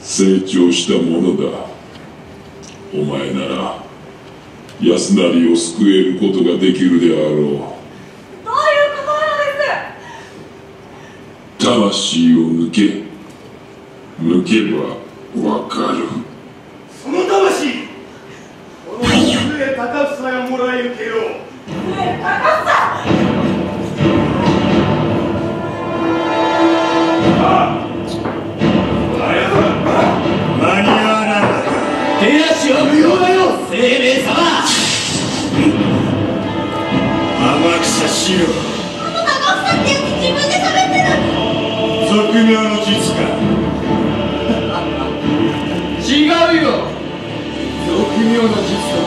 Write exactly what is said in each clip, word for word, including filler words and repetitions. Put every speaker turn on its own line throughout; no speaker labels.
成長したものだ。お前なら安成を救えることができるであろう。
どういうことなのです？
魂を抜け。抜けばわかる。
その魂、この末高房がもらい受けよう。
末高房。
間に合わなんだ。手足は無用だよ、生命様。天草四郎。
この高房ってやつ自分で喋ってる。
俗名の術か。違うよ。俗名の術だ。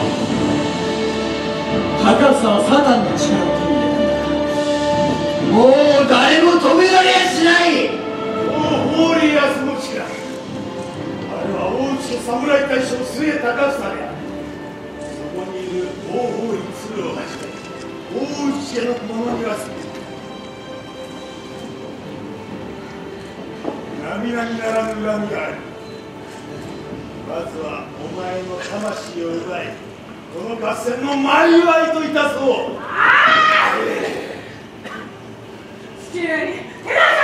高房はサタンの力を手に入れたんだ。もう誰も止められやしない。もうホーリーアスの力。あれは大内の侍大将末高房である。そこにいる大法院鶴をはじめ大内家の者には並々ならぬ恨みがある。まずはお前の魂を奪い、この合戦の前祝いといたそう。
地球に照ら